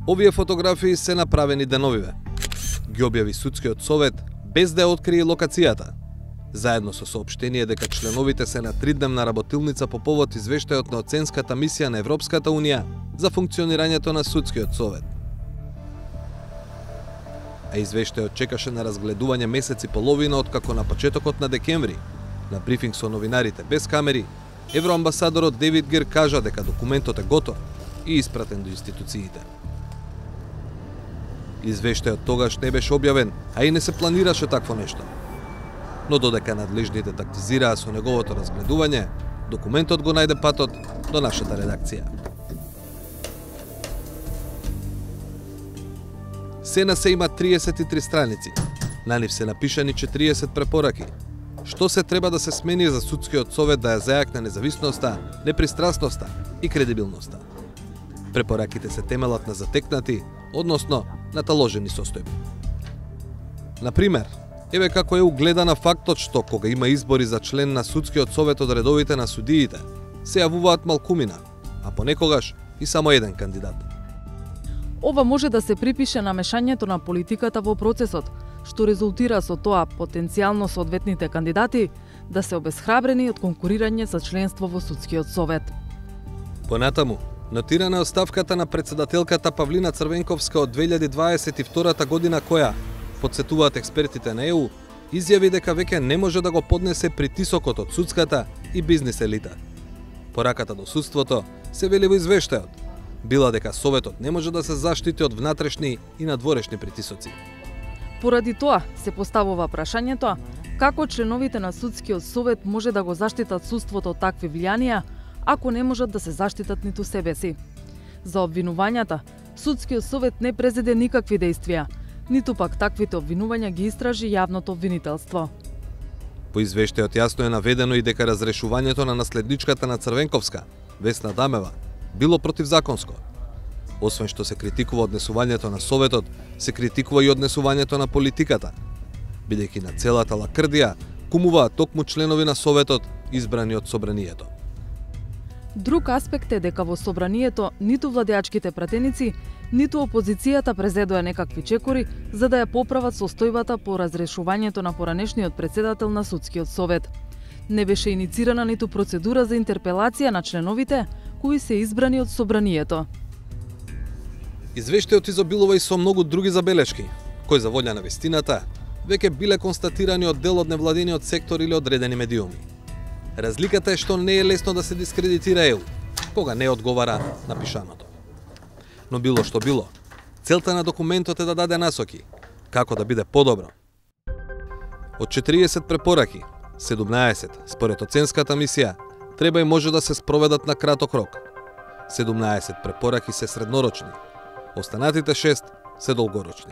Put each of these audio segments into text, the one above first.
Овие фотографии се направени деновиве. Ги објави судскиот совет без да ја открие локацијата, заедно со соопштение дека членовите се на 3-дневна работилница по повод извештајот на оценската мисија на Европската Унија за функционирањето на судскиот совет. А извештајот чекаше на разгледување месец и половина откако на почетокот на декември, на брифинг со новинарите без камери, евроамбасадорот Девид Гир кажа дека документот е готов и испратен до институциите. Извештајот тогаш не беше објавен, а и не се планираше такво нешто. Но додека надлежните тактизираа со неговото разгледување, документот го најде патот до нашата редакција. Сена се има 33 страници. На нив се напишани 40 препораки. Што се треба да се смени за судскиот совет да ја зајакне независноста, непристрасноста и кредибилноста. Препораките се темелат на затекнати, односно наталожени состојби. Например, еве како е угледана фактот што кога има избори за член на судскиот совет од редовите на судиите, се јавуваат малкумина, а понекогаш и само еден кандидат. Ова може да се припише на мешањето на политиката во процесот, што резултира со тоа потенцијално соодветните кандидати да се обесхрабрени од конкурирање за членство во судскиот совет. Понатаму, нотирана е оставката на председателката Павлина Црвенковска од 2022 година која, подсетуваат експертите на ЕУ, изјави дека веќе не може да го поднесе притисокот од судската и бизнис елита. Пораката до судството се вели во извештајот, била дека советот не може да се заштити од внатрешни и надворешни притисоци. Поради тоа се поставува прашањето како членовите на судскиот совет може да го заштитат судството од такви влијанија, ако не можат да се заштитат ниту себе си. За обвинувањата, судскиот совет не презеде никакви дејствија, ниту пак таквите обвинувања ги истражи јавното обвинителство. По извештајот јасно е наведено и дека разрешувањето на наследничката на Црвенковска, Весна Дамева, било противзаконско. Освен што се критикува однесувањето на советот, се критикува и однесувањето на политиката, бидејќи на целата лакрдија кумуваат токму членови на советот избрани од собранието. Друг аспект е дека во собранието ниту владеачките пратеници, ниту опозицијата презедоа некакви чекори за да ја поправат состојбата по разрешувањето на поранешниот председател на судскиот совет. Не беше иницирана ниту процедура за интерпелација на членовите кои се избрани од собранието. Извештајот изобилува и со многу други забелешки, кои за волја на вестината веќе биле констатирани од дел од невладениот сектор или одредени медиуми. Разликата е што не е лесно да се дискредитира ЕУ, кога не одговара на пишаното. Но било што било, целта на документот е да даде насоки, како да биде подобро. Од 40 препораки, 17, според оценската мисија, треба и може да се спроведат на краток рок. 17 препораки се среднорочни, останатите 6 се долгорочни.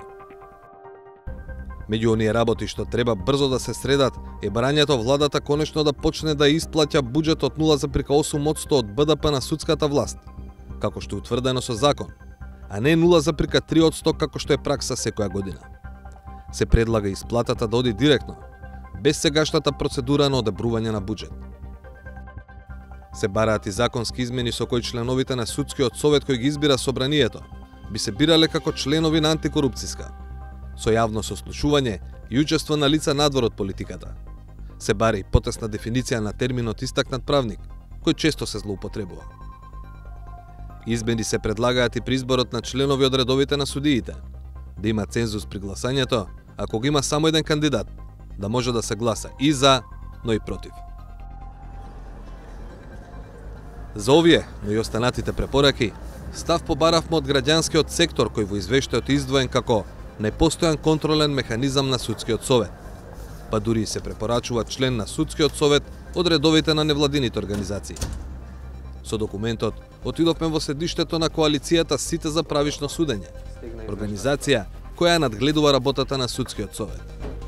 Меѓу оние работи што треба брзо да се средат е барањето владата конечно да почне да исплаќа буџет од 0,8% од БДП на судската власт, како што е утврдено со закон, а не 0,3% како што е пракса секоја година. Се предлага исплатата да оди директно, без сегашната процедура на одобрување на буџет. Се бараат и законски измени со кои членовите на судскиот совет кој ги избира собранието би се бирале како членови на антикорупцијска, со јавно сослушување и учество на лица надвор од политиката. Се бара и потесна дефиниција на терминот истакнат правник, кој често се злоупотребува. Измени се предлагаат и при изборот на членови од редовите на судиите, да има цензус при гласањето, ако го има само еден кандидат, да може да се гласа и за, но и против. За овие, но и останатите препораки, став побаравме од граѓанскиот сектор кој во извештајот е издвоен како непостојан контролен механизам на судскиот совет, па дури се препорачува член на судскиот совет од редовите на невладините организации. Со документот отидовме во седиштето на коалицијата Сите за правично судење, организација која надгледува работата на судскиот совет.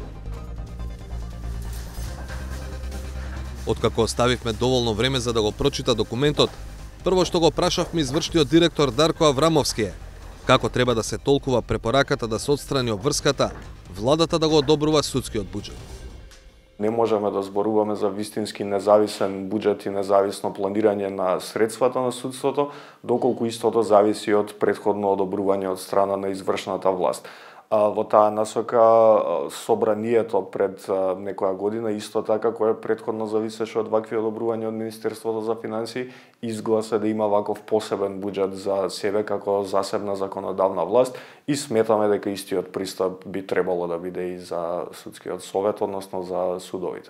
Откако оставивме доволно време за да го прочита документот, прво што го прашавме извршниот директор Дарко Аврамовски е како треба да се толкува препораката да се отстрани обврската, владата да го одобрува судскиот буџет. Не можеме да зборуваме за вистински независен буџет и независно планирање на средствата на судството, доколку истото зависи од претходно одобрување од страна на извршната власт. Во таа насока собранието пред некоја година, исто така кое претходно зависеше од вакви одобрувања од Министерството за финансии, изгласа да има ваков посебен буџет за себе како засебна законодавна власт и сметаме дека истиот пристап би требало да биде и за судскиот совет, односно за судовите.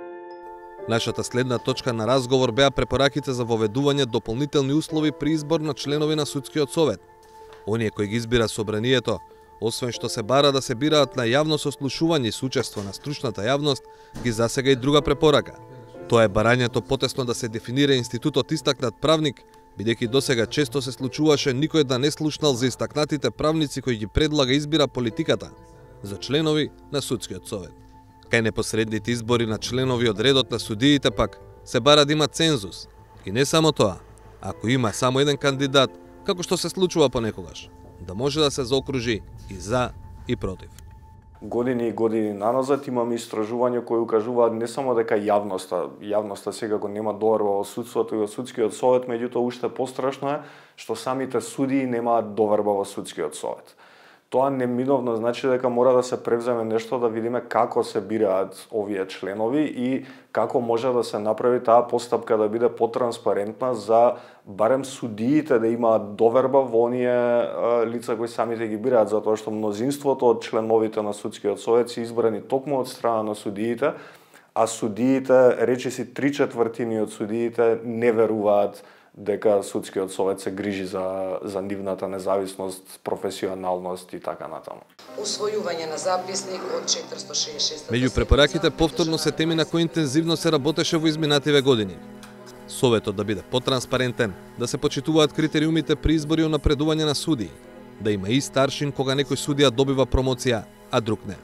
Нашата следна точка на разговор беа препораките за воведување дополнителни услови при избор на членови на судскиот совет. Оние кои ги избира собранието, освен што се бара да се бираат на јавно сослушување и сучество на стручната јавност, ги засега и друга препорака. Тоа е барањето потесно да се дефинира институтот истакнат правник, бидејќи досега често се случуваше никој да не слушнал за истакнатите правници кои ги предлага и избира политиката за членови на судскиот совет. Кај непосредните избори на членови од редот на судиите пак се бара да има цензус. И не само тоа, ако има само еден кандидат, како што се случува понекогаш, да може да се заокружи и за и против. Години и години наназад имаме истражувања кои укажуваат не само дека јавноста секако нема доверба во судството и во судскиот совет, меѓутоа уште пострашно е што самите судии немаат доверба во судскиот совет. Тоа неминовно значи дека мора да се превземе нешто да видиме како се бираат овие членови и како може да се направи таа постапка да биде потранспарентна за барем судиите да имаат доверба во оние лица кои самите ги бираат, затоа што мнозинството од членовите на судскиот совет се избрани токму од страна на судиите, а судиите, речиси 3/4 од судиите не веруваат дека судскиот совет се грижи за нивната независност, професионалност и така натаму. Усвојување на записник од 466. Меѓу препораките повторно се теми на кои интензивно се работеше во изминативе години. Советот да биде потранспарентен, да се почитуваат критериумите при избори и напредување на судии, да има и старшин кога некој судија добива промоција, а друг не.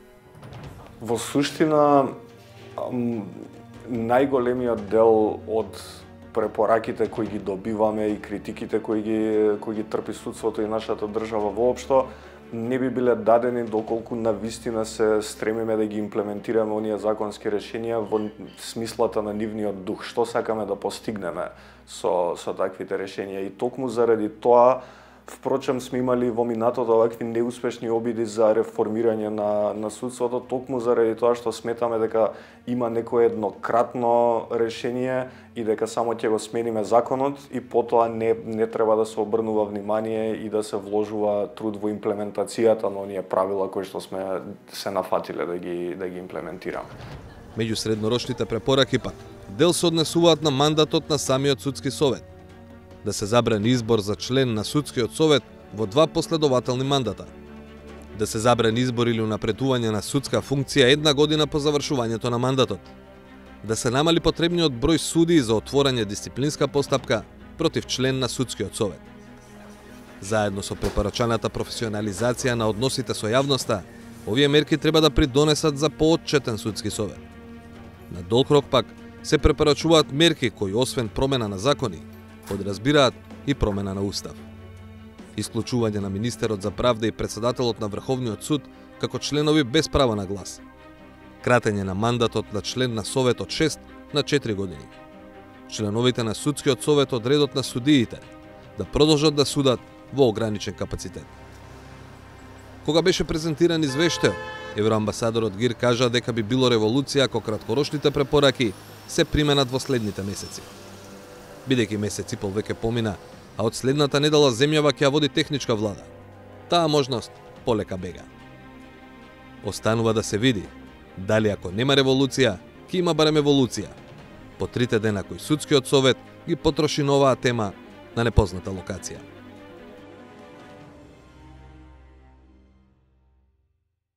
Во суштина, најголемиот дел од препораките кои ги добиваме и критиките кои ги трпи судството и нашата држава воопшто не би биле дадени доколку навистина се стремиме да ги имплементираме оние законски решенија во смислата на нивниот дух, што сакаме да постигнеме со таквите решенија. И токму заради тоа, впрочем, сме имали во минатото вакви неуспешни обиди за реформирање на судството, токму заради тоа што сметаме дека има некое еднократно решение и дека само ќе го смениме законот и потоа не треба да се обрнува внимание и да се вложува труд во имплементацијата на оние правила кои што сме се нафатиле да ги имплементираме. Меѓу среднорочните препораки пак, дел се однесуваат на мандатот на самиот судски совет. Да се забрани избор за член на судскиот совет во 2 последователни мандата. Да се забрани избор или унапредување на судска функција 1 година по завршувањето на мандатот. Да се намали потребниот број судии за отворање дисциплинска постапка против член на судскиот совет. Заедно со препорачаната професионализација на односите со јавноста, овие мерки треба да придонесат за поотчетен судски совет. На долг рок пак се препорачуваат мерки кои освен промена на закони, подразбираат и промена на устав. Исклучување на министерот за правда и председателот на Врховниот суд како членови без право на глас. Кратење на мандатот на член на совет од 6 на 4 години. Членовите на судскиот совет од редот на судиите да продолжат да судат во ограничен капацитет. Кога беше презентиран извештајот, евроамбасадорот Гир кажа дека би било револуција ако краткорочните препораки се применат во следните месеци. Бидејќи месец и пол веќе помина, а од следната недела земјава ќе ја води техничка влада. Таа можност полека бега. Останува да се види дали ако нема револуција, ќе има барем еволуција. По 3 дена кои судскиот совет ги потроши на оваа тема на непозната локација.